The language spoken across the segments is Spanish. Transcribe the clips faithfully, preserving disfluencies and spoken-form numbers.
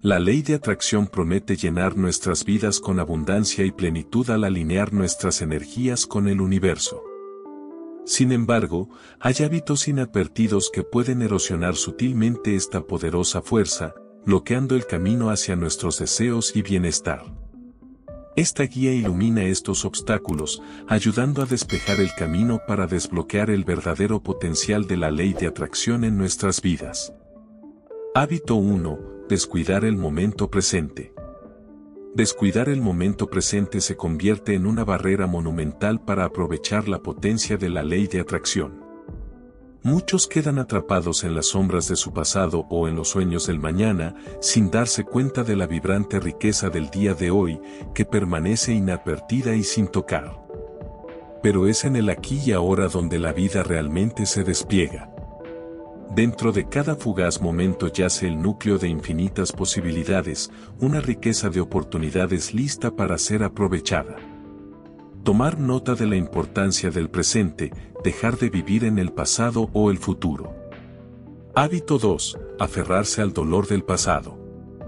La ley de atracción promete llenar nuestras vidas con abundancia y plenitud al alinear nuestras energías con el universo. Sin embargo, hay hábitos inadvertidos que pueden erosionar sutilmente esta poderosa fuerza, bloqueando el camino hacia nuestros deseos y bienestar. Esta guía ilumina estos obstáculos, ayudando a despejar el camino para desbloquear el verdadero potencial de la ley de atracción en nuestras vidas. Hábito uno. Descuidar el momento presente. Descuidar el momento presente se convierte en una barrera monumental para aprovechar la potencia de la ley de atracción. Muchos quedan atrapados en las sombras de su pasado o en los sueños del mañana, sin darse cuenta de la vibrante riqueza del día de hoy, que permanece inadvertida y sin tocar. Pero es en el aquí y ahora donde la vida realmente se despliega. Dentro de cada fugaz momento yace el núcleo de infinitas posibilidades, una riqueza de oportunidades lista para ser aprovechada. Tomar nota de la importancia del presente, dejar de vivir en el pasado o el futuro. Hábito dos. Aferrarse al dolor del pasado.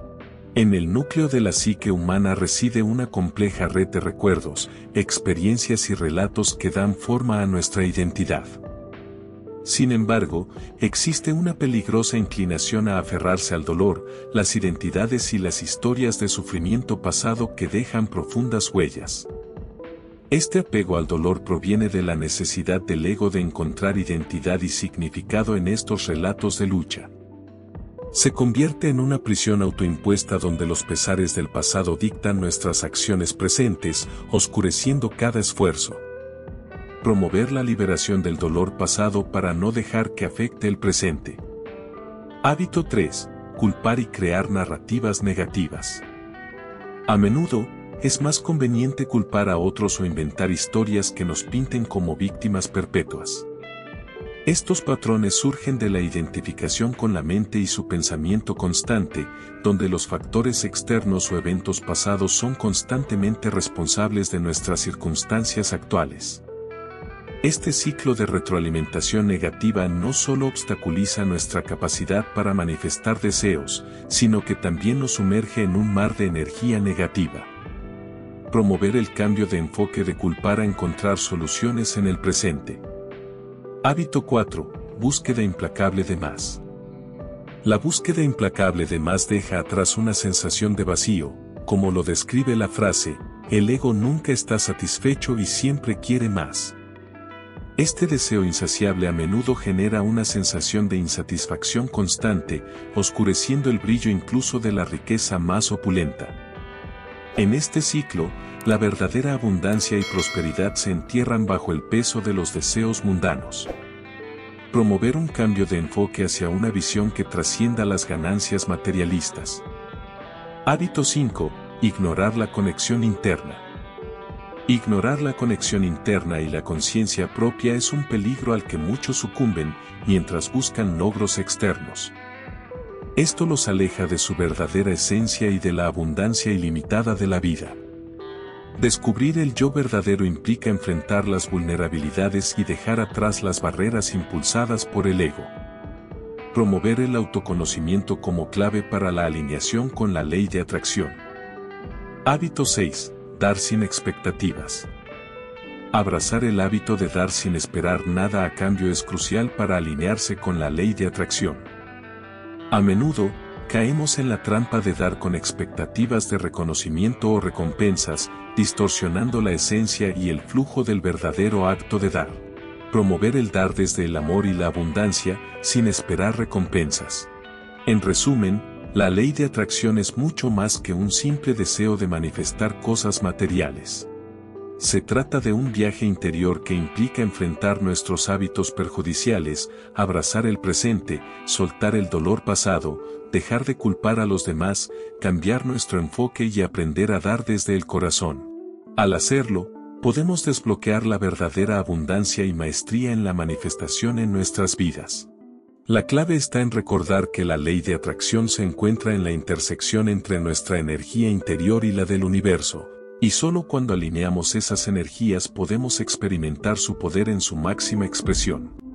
En el núcleo de la psique humana reside una compleja red de recuerdos, experiencias y relatos que dan forma a nuestra identidad. Sin embargo, existe una peligrosa inclinación a aferrarse al dolor, las identidades y las historias de sufrimiento pasado que dejan profundas huellas. Este apego al dolor proviene de la necesidad del ego de encontrar identidad y significado en estos relatos de lucha. Se convierte en una prisión autoimpuesta donde los pesares del pasado dictan nuestras acciones presentes, oscureciendo cada esfuerzo. Promover la liberación del dolor pasado para no dejar que afecte el presente. Hábito tres. Culpar y crear narrativas negativas. A menudo, es más conveniente culpar a otros o inventar historias que nos pinten como víctimas perpetuas. Estos patrones surgen de la identificación con la mente y su pensamiento constante, donde los factores externos o eventos pasados son constantemente responsables de nuestras circunstancias actuales. Este ciclo de retroalimentación negativa no solo obstaculiza nuestra capacidad para manifestar deseos, sino que también nos sumerge en un mar de energía negativa. Promover el cambio de enfoque de culpar a encontrar soluciones en el presente. Hábito cuatro. Búsqueda implacable de más. La búsqueda implacable de más deja atrás una sensación de vacío, como lo describe la frase, el ego nunca está satisfecho y siempre quiere más. Este deseo insaciable a menudo genera una sensación de insatisfacción constante, oscureciendo el brillo incluso de la riqueza más opulenta. En este ciclo, la verdadera abundancia y prosperidad se entierran bajo el peso de los deseos mundanos. Promover un cambio de enfoque hacia una visión que trascienda las ganancias materialistas. Hábito cinco. Ignorar la conexión interna. Ignorar la conexión interna y la conciencia propia es un peligro al que muchos sucumben mientras buscan logros externos. Esto los aleja de su verdadera esencia y de la abundancia ilimitada de la vida. Descubrir el yo verdadero implica enfrentar las vulnerabilidades y dejar atrás las barreras impulsadas por el ego. Promover el autoconocimiento como clave para la alineación con la ley de atracción. Hábito seis. Dar sin expectativas. Abrazar el hábito de dar sin esperar nada a cambio es crucial para alinearse con la ley de atracción. A menudo, caemos en la trampa de dar con expectativas de reconocimiento o recompensas, distorsionando la esencia y el flujo del verdadero acto de dar. Promover el dar desde el amor y la abundancia, sin esperar recompensas. En resumen, la ley de atracción es mucho más que un simple deseo de manifestar cosas materiales. Se trata de un viaje interior que implica enfrentar nuestros hábitos perjudiciales, abrazar el presente, soltar el dolor pasado, dejar de culpar a los demás, cambiar nuestro enfoque y aprender a dar desde el corazón. Al hacerlo, podemos desbloquear la verdadera abundancia y maestría en la manifestación en nuestras vidas. La clave está en recordar que la ley de atracción se encuentra en la intersección entre nuestra energía interior y la del universo, y solo cuando alineamos esas energías podemos experimentar su poder en su máxima expresión.